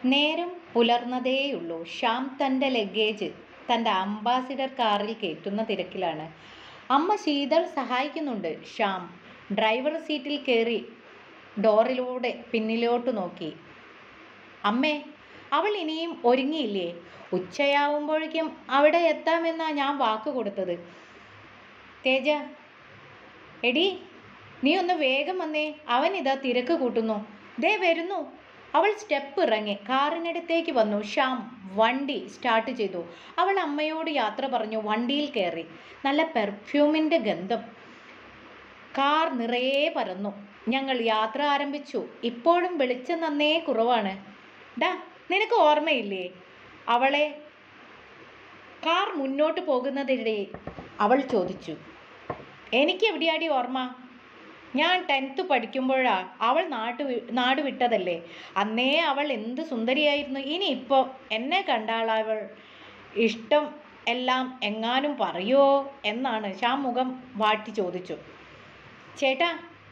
നേരം പുലർന്നതേയുള്ളൂ. ശ്യാം തൻ്റെ ലഗേജ് തൻ്റെ അംബാസിഡർ കാറിൽ കയറ്റുന്ന തിരക്കിലാണ്. അമ്മ ശീതൾ സഹായിക്കുന്നുണ്ട്. ശ്യാം ഡ്രൈവർ സീറ്റിൽ കയറി ഡോറിലൂടെ പിന്നിലോട്ട് നോക്കി. അമ്മേ, അവൾ ഇനിയും ഒരുങ്ങിയില്ലേ? ഉച്ചയാവുമ്പോഴേക്കും അവിടെ എത്താമെന്നാ ഞാൻ വാക്ക് കൊടുത്തത്. തേജ, എടി, നീ ഒന്ന് വേഗം വന്നേ, അവൻ ഇതാ തിരക്ക് കൂട്ടുന്നു. ദേ വരുന്നു. അവൾ സ്റ്റെപ്പ് ഇറങ്ങി കാറിനടുത്തേക്ക് വന്നു. ശ്യാം വണ്ടി സ്റ്റാർട്ട് ചെയ്തു. അവൾ അമ്മയോട് യാത്ര പറഞ്ഞു വണ്ടിയിൽ കയറി. നല്ല പെർഫ്യൂമിൻ്റെ ഗന്ധം കാർ നിറയെ പരന്നു. ഞങ്ങൾ യാത്ര ആരംഭിച്ചു. ഇപ്പോഴും വെളിച്ചം നന്നേ കുറവാണ്. ഡാ, നിനക്ക് ഓർമ്മയില്ലേ അവളെ? കാർ മുന്നോട്ട് പോകുന്നതിനിടെ അവൾ ചോദിച്ചു. എനിക്ക് എവിടെയാടി ഓർമ്മ? ഞാൻ 10th പഠിക്കുമ്പോഴാ അവൾ നാട് വിട്ടതല്ലേ. അന്നേ അവൾ എന്ത് സുന്ദരിയായിരുന്നു. ഇനിയിപ്പോൾ എന്നെ കണ്ടാൽ അവൾ ഇഷ്ടം എല്ലാം എങ്ങാനും പറയുമോ എന്നാണ് ശ്യാം മുഖം വാട്ടി ചോദിച്ചു. ചേട്ടാ,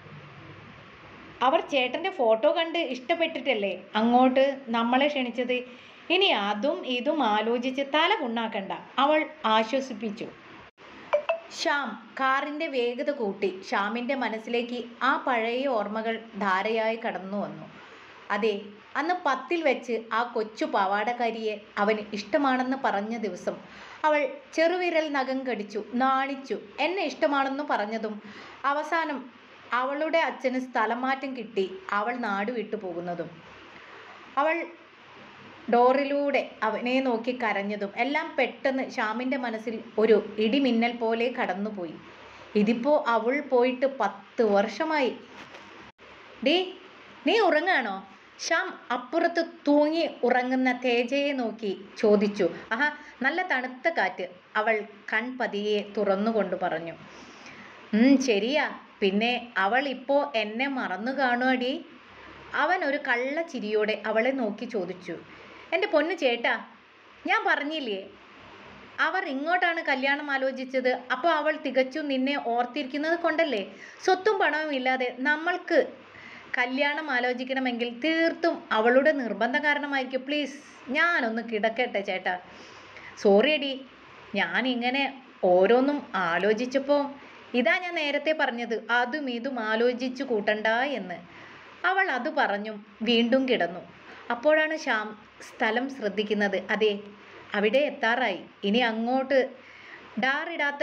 അവർ ചേട്ടൻ്റെ ഫോട്ടോ കണ്ട് ഇഷ്ടപ്പെട്ടിട്ടല്ലേ അങ്ങോട്ട് നമ്മളെ ക്ഷണിച്ചത്. ഇനി അതും ഇതും ആലോചിച്ച് തല പുണ്ണാക്കണ്ട, അവൾ ആശ്വസിപ്പിച്ചു. ശ്യാം കാറിൻ്റെ വേഗത കൂട്ടി. ശ്യാമിൻ്റെ മനസ്സിലേക്ക് ആ പഴയ ഓർമ്മകൾ ധാരയായി കടന്നു വന്നു. അതെ, അന്ന് 10ൽ വെച്ച് ആ കൊച്ചു പാവാടക്കാരിയെ അവന് ഇഷ്ടമാണെന്ന് പറഞ്ഞ ദിവസം അവൾ ചെറുവിരൽ നഖം കടിച്ചു നാണിച്ചു. എന്നെ ഇഷ്ടമാണെന്ന് പറഞ്ഞതും അവസാനം അവളുടെ അച്ഛന് സ്ഥലം മാറ്റം കിട്ടി അവൾ നാട് വിട്ടു പോകുന്നതും അവൾ ഡോറിലൂടെ അവനെ നോക്കി കരഞ്ഞതും എല്ലാം പെട്ടെന്ന് ശ്യാമിൻ്റെ മനസ്സിൽ ഒരു ഇടിമിന്നൽ പോലെ കടന്നുപോയി. ഇതിപ്പോൾ അവൾ പോയിട്ട് 10 വർഷമായി. ഡേ, നീ ഉറങ്ങാണോ? ശ്യാം അപ്പുറത്ത് തൂങ്ങി ഉറങ്ങുന്ന തേജയെ നോക്കി ചോദിച്ചു. ആഹാ, നല്ല തണുത്ത കാറ്റ്, അവൾ കൺപതിയെ തുറന്നുകൊണ്ട് പറഞ്ഞു. ശരിയാ, പിന്നെ അവൾ ഇപ്പോൾ എന്നെ മറന്നു കാണുവാടി. അവൻ ഒരു കള്ളച്ചിരിയോടെ അവളെ നോക്കി ചോദിച്ചു. എൻ്റെ പൊന്നു ചേട്ടാ, ഞാൻ പറഞ്ഞില്ലേ അവർ ഇങ്ങോട്ടാണ് കല്യാണം ആലോചിച്ചത്. അപ്പോൾ അവൾ തികച്ചും നിന്നെ ഓർത്തിരിക്കുന്നത് കൊണ്ടല്ലേ. സ്വത്തും പണവും ഇല്ലാതെ നമ്മൾക്ക് കല്യാണം ആലോചിക്കണമെങ്കിൽ തീർത്തും അവളുടെ നിർബന്ധം കാരണമായിരിക്കും. പ്ലീസ്, ഞാനൊന്ന് കിടക്കട്ടെ ചേട്ടാ. സോറി എടി, ഞാനിങ്ങനെ ഓരോന്നും ആലോചിച്ചപ്പോൾ ഇതാ ഞാൻ നേരത്തെ പറഞ്ഞത്, അതും ഇതും ആലോചിച്ചു കൂട്ടണ്ട എന്ന്. അവൾ അത് പറഞ്ഞും വീണ്ടും കിടന്നു. അപ്പോഴാണ് ശ്യാം സ്ഥലം ശ്രദ്ധിക്കുന്നത്. അതെ, അവിടെ എത്താറായി. ഇനി അങ്ങോട്ട് ഡാറിടാത്ത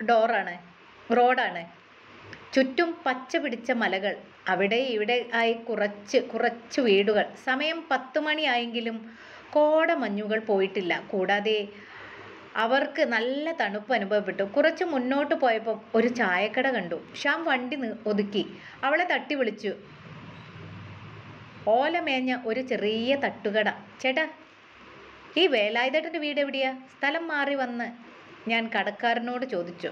റോഡാണ്. ചുറ്റും പച്ച പിടിച്ച മലകൾ, അവിടെ ഇവിടെ ആയി കുറച്ച് വീടുകൾ. സമയം 10 മണിയായെങ്കിലും കോടമഞ്ഞുകൾ പോയിട്ടില്ല. കൂടാതെ അവർക്ക് നല്ല തണുപ്പ് അനുഭവപ്പെട്ടു. കുറച്ച് മുന്നോട്ട് പോയപ്പോൾ ഒരു ചായക്കട കണ്ടു. ശ്യാം വണ്ടി ഒതുക്കി. അവളെ തട്ടി വിളിച്ചു. ഓലമേഞ്ഞ ഒരു ചെറിയ തട്ടുകട. ചേട്ടാ, ഈ വേലായുധേട്ടൻ്റെ വീട് എവിടെയാ? സ്ഥലം മാറി വന്ന് ഞാൻ കടക്കാരനോട് ചോദിച്ചു.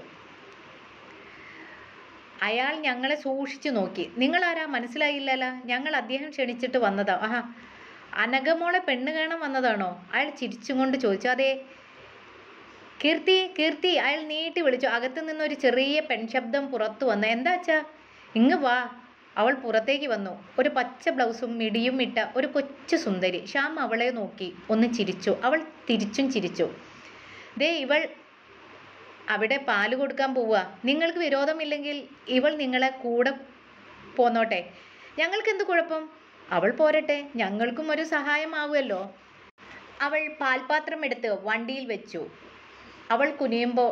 അയാൾ ഞങ്ങളെ സൂക്ഷിച്ചു നോക്കി. നിങ്ങളാരാ? മനസ്സിലായില്ലല്ലോ. ഞങ്ങൾ അദ്ദേഹം ക്ഷണിച്ചിട്ട് വന്നതാ. ആഹാ, അനഘമോളെ പെണ്ണ് കാണാൻ വന്നതാണോ? അയാൾ ചിരിച്ചും കൊണ്ട് ചോദിച്ചു. അതെ. കീർത്തി, കീർത്തി, അയാൾ നീട്ടി വിളിച്ചു. അകത്തു നിന്നൊരു ചെറിയ പെൺശബ്ദം പുറത്തു വന്നു. എന്താ അച്ഛാ? ഇങ്ങ് വാ. അവൾ പുറത്തേക്ക് വന്നു. ഒരു പച്ച ബ്ലൗസും മിടിയും ഇട്ട ഒരു കൊച്ചു സുന്ദരി. ശ്യാം അവളെ നോക്കി ഒന്ന് ചിരിച്ചു. അവൾ തിരിച്ചും ചിരിച്ചു. ദേ, ഇവൾ അവിടെ പാല് കൊടുക്കാൻ പോവുക. നിങ്ങൾക്ക് വിരോധമില്ലെങ്കിൽ ഇവൾ നിങ്ങളെ കൂടെ പോന്നോട്ടെ. ഞങ്ങൾക്ക് എന്ത് കുഴപ്പം? അവൾ പോരട്ടെ, ഞങ്ങൾക്കും ഒരു സഹായമാവുമല്ലോ. അവൾ പാൽപാത്രം എടുത്ത് വണ്ടിയിൽ വെച്ചു. അവൾ കുനിയുമ്പോൾ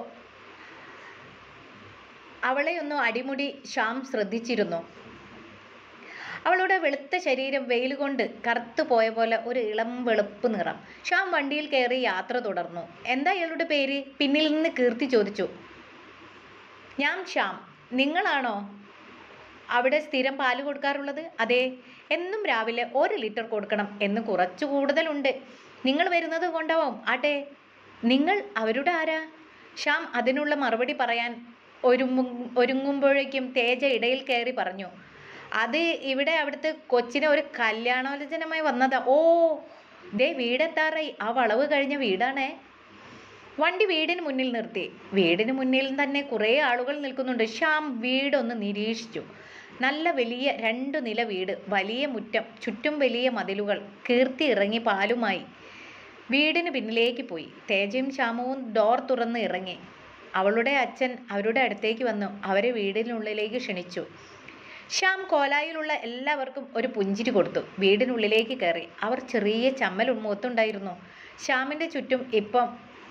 അവളെ ഒന്ന് അടിമുടി ശ്യാം ശ്രദ്ധിച്ചിരുന്നു. അവളുടെ വെളുത്ത ശരീരം വെയിൽ കൊണ്ട് കറുത്തു പോയ പോലെ ഒരു ഇളം വെളുപ്പ് നിറം. ശ്യാം വണ്ടിയിൽ കയറി യാത്ര തുടർന്നു. എന്താ ഇയാളുടെ പേര്? പിന്നിൽ നിന്ന് കീർത്തി ചോദിച്ചു. ഞാൻ ശ്യാം. നിങ്ങളാണോ അവിടെ സ്ഥിരം പാല് കൊടുക്കാറുള്ളത്? അതെ, എന്നും രാവിലെ 1 ലിറ്റർ കൊടുക്കണം. എന്ന് കുറച്ചു കൂടുതലുണ്ട്. നിങ്ങൾ വരുന്നത് കൊണ്ടാവും. ആട്ടെ, നിങ്ങൾ അവരുടെ ആരാ? ശ്യാം അതിനുള്ള മറുപടി പറയാൻ ഒരുങ്ങുമ്പോഴേക്കും തേജ ഇടയിൽ കയറി പറഞ്ഞു. അത് ഇവിടെ അവിടുത്തെ കൊച്ചിനെ ഒരു കല്യാണാലോചനമായി വന്നതാ. ഓ, ദേ വീടെത്താറായി. ആ വളവ് കഴിഞ്ഞ വീടാണേ. വണ്ടി വീടിന് മുന്നിൽ നിർത്തി. വീടിന് മുന്നിൽ തന്നെ കുറേ ആളുകൾ നിൽക്കുന്നുണ്ട്. ശ്യാം വീടൊന്ന് നിരീക്ഷിച്ചു. നല്ല വലിയ 2 നില വീട്, വലിയ മുറ്റം, ചുറ്റും വലിയ മതിലുകൾ. കീർത്തി ഇറങ്ങി പാലുമായി വീടിന് പിന്നിലേക്ക് പോയി. തേജയും ശ്യാമവും ഡോർ തുറന്ന് ഇറങ്ങി. അവളുടെ അച്ഛൻ അവരുടെ അടുത്തേക്ക് വന്നു അവരെ വീടിനുള്ളിലേക്ക് ക്ഷണിച്ചു. ശ്യാം കോലായിലുള്ള എല്ലാവർക്കും ഒരു പുഞ്ചിരി കൊടുത്തു. വീടിനുള്ളിലേക്ക് കയറി. അവർ ചെറിയ ചമ്മൽ മുഖത്തുണ്ടായിരുന്നു. ശ്യാമിൻ്റെ ചുറ്റും ഇപ്പം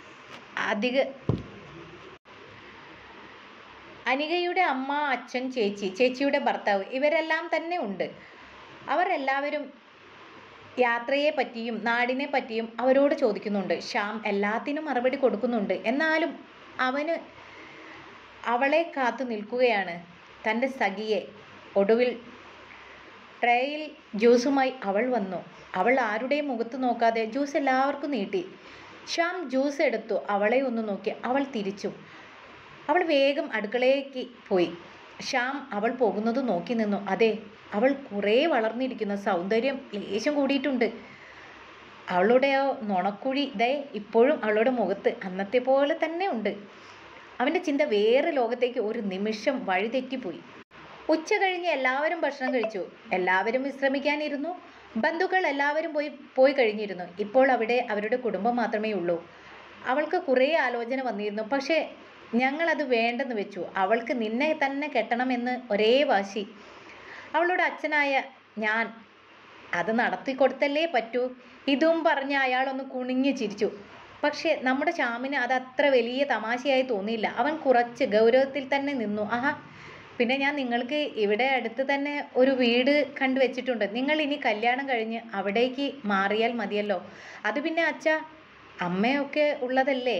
അനികയുടെ അമ്മ, അച്ഛൻ, ചേച്ചി, ചേച്ചിയുടെ ഭർത്താവ് ഇവരെല്ലാം തന്നെ ഉണ്ട്. അവർ എല്ലാവരും യാത്രയെ പറ്റിയും നാടിനെ പറ്റിയും അവരോട് ചോദിക്കുന്നുണ്ട്. ശ്യാം എല്ലാത്തിനും മറുപടി കൊടുക്കുന്നുണ്ട്. എന്നാലും അവന് അവളെ കാത്തു നിൽക്കുകയാണ്, തൻ്റെ സഖിയെ. ഒടുവിൽ ട്രേയിൽ ജ്യൂസുമായി അവൾ വന്നു. അവൾ ആരുടെയും മുഖത്ത് നോക്കാതെ ജ്യൂസ് എല്ലാവർക്കും നീട്ടി. ശ്യാം ജ്യൂസ് എടുത്തു. അവളെ ഒന്ന് നോക്കി. അവൾ തിരിച്ചു. അവൾ വേഗം അടുക്കളയ്ക്ക് പോയി. ശ്യാം അവൾ പോകുന്നത് നോക്കി നിന്നു. അതെ, അവൾ കുറേ വളർന്നിരിക്കുന്ന സൗന്ദര്യം ലേശം കൂടിയിട്ടുണ്ട്. അവളുടെ ആ നുണക്കുഴി ഇപ്പോഴും അവളുടെ മുഖത്ത് അന്നത്തെ പോലെ തന്നെ ഉണ്ട്. അവൻ്റെ ചിന്ത വേറെ ലോകത്തേക്ക് ഒരു നിമിഷം വഴിതെറ്റിപ്പോയി. ഉച്ച കഴിഞ്ഞ് എല്ലാവരും ഭക്ഷണം കഴിച്ചു. എല്ലാവരും വിശ്രമിക്കാനിരുന്നു. ബന്ധുക്കൾ എല്ലാവരും പോയി കഴിഞ്ഞിരുന്നു. ഇപ്പോൾ അവിടെ അവരുടെ കുടുംബം മാത്രമേ ഉള്ളൂ. അവൾക്ക് കുറേ ആലോചന വന്നിരുന്നു. പക്ഷേ ഞങ്ങളത് വേണ്ടെന്ന് വെച്ചു. അവൾക്ക് നിന്നെ തന്നെ കെട്ടണമെന്ന് ഒരേ വാശി. അവളുടെ അച്ഛനായ ഞാൻ അത് നടത്തിക്കൊടുത്തല്ലേ പറ്റൂ. ഇതും പറഞ്ഞ് അയാളൊന്ന് കുണിഞ്ഞു ചിരിച്ചു. പക്ഷെ നമ്മുടെ ശ്യാമിന് അത് അത്ര വലിയ തമാശയായി തോന്നിയില്ല. അവൻ കുറച്ച് ഗൗരവത്തിൽ തന്നെ നിന്നു. ആഹാ, പിന്നെ ഞാൻ നിങ്ങൾക്ക് ഇവിടെ അടുത്ത് തന്നെ ഒരു വീട് കണ്ടുവച്ചിട്ടുണ്ട്. നിങ്ങൾ ഇനി കല്യാണം കഴിഞ്ഞ് അവിടേക്ക് മാറിയാൽ മതിയല്ലോ. അത് പിന്നെ അച്ഛാ അമ്മയൊക്കെ ഉള്ളതല്ലേ.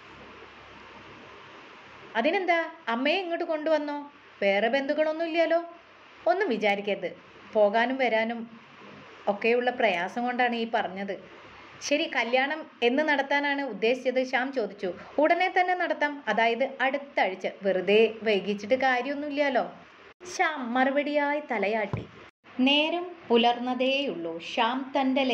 അതിനെന്താ, അമ്മയെ ഇങ്ങോട്ട് കൊണ്ടുവന്നോ? വേറെ ബന്ധുക്കളൊന്നും ഇല്ലല്ലോ. ഒന്നും വിചാരിക്കരുത്. പോകാനും വരാനും ഒക്കെയുള്ള പ്രയാസം കൊണ്ടാണ് ഈ പറഞ്ഞത്. ശരി, കല്യാണം എന്ന് നടത്താനാണ് ഉദ്ദേശിച്ചത്? ശ്യാം ചോദിച്ചു. ഉടനെ തന്നെ നടത്താം, അതായത് അടുത്ത ആഴ്ച. വെറുതെ വൈകിച്ചിട്ട് കാര്യമൊന്നുമില്ലല്ലോ. ശ്യാം മറുപടിയായി തലയാട്ടി. നേരം പുലർന്നതേയുള്ളൂ. ശ്യാം തൻ്റെ